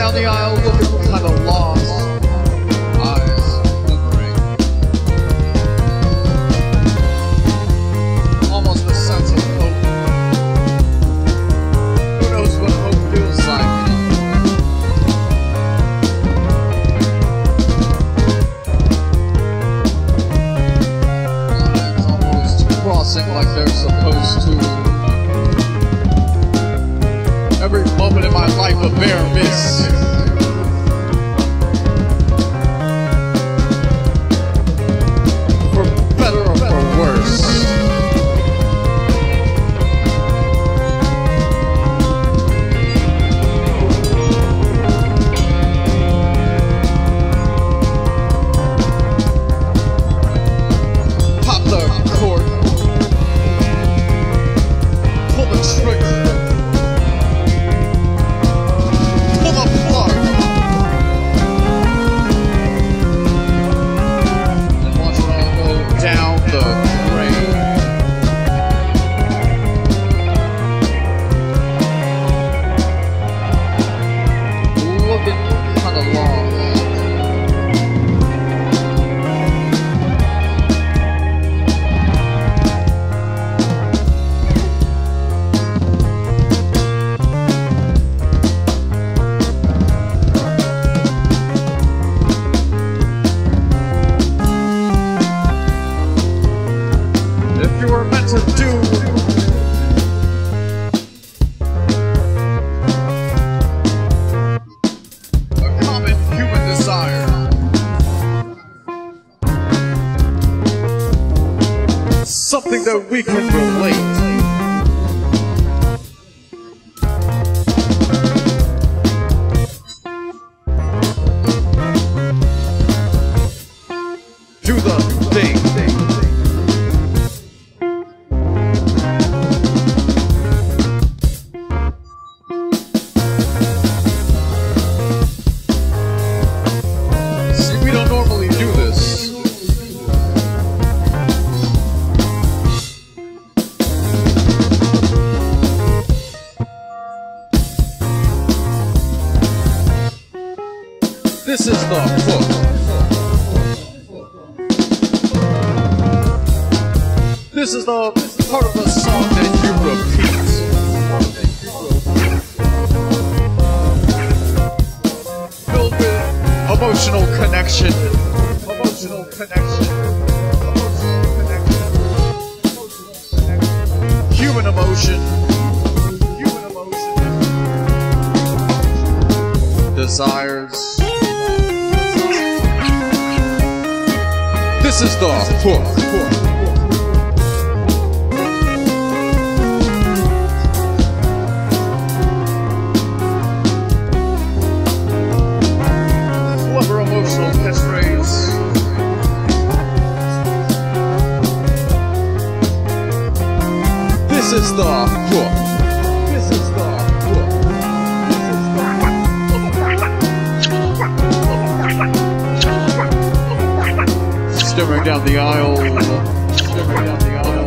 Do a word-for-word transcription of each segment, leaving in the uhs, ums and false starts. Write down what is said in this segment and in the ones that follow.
down the aisle looking kind of lost, eyes glittering, almost a sense of hope. Who knows what hope feels like anymore? Lines almost crossing like they're supposed to. Every moment in my life a bare miss. For better or for worse. Pop the cord. Pull the trigger. Down the drain. Looking kind of lost. If you were meant to do a common human desire, something that we can relate, do the thing. This is the hook. This is the part of the song that you repeat. Filled with emotional connection. Emotional connection. Emotional connection. Human emotion. Human emotion. Desires. This is the hook. Clever emotional catchphrase. This is the hook. This is the hook. Staring down the aisle, staring down the aisle.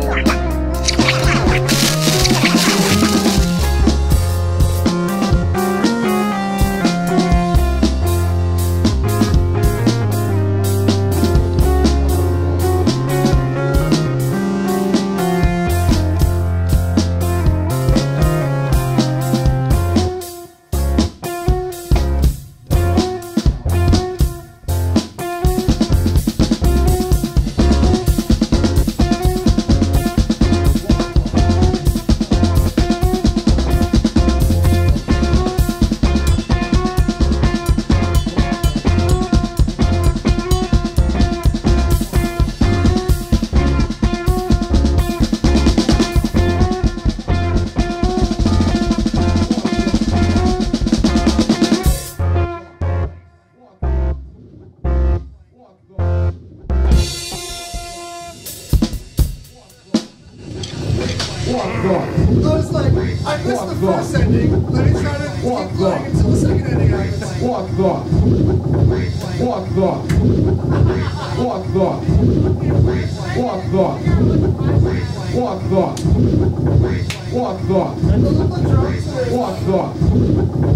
So it's like, I missed the first ending, let me try to keep playing until the second ending happens. Walk the Walk the Walk the Walk the Walk the Walk the And those are the drums. Walk the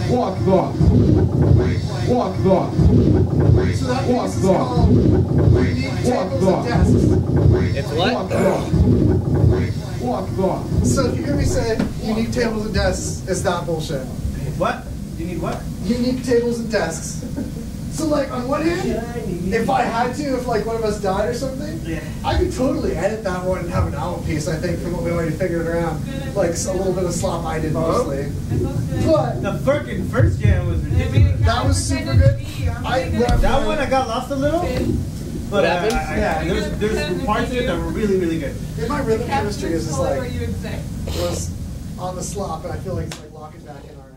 What the? What the? So that What piece is the? called Unique What Tables the? and Desks. It's What what? the? What the? So if you hear me say unique tables and desks, it's not bullshit. What? You need what? Unique tables and desks. So like on one hand, if I had to, if like one of us died or something, Yeah. I could totally edit that one and have an album piece, I think, from what we already figured around. Like a little bit of slop I did mostly. But The fucking first jam was ridiculous. that was super good. I, That one I got lost a little. But uh, happened? I, I, yeah, there's there's parts of it that were really really good. in my rhythm chemistry is just like What you would say. was on the slop, and I feel like it's like locking back in our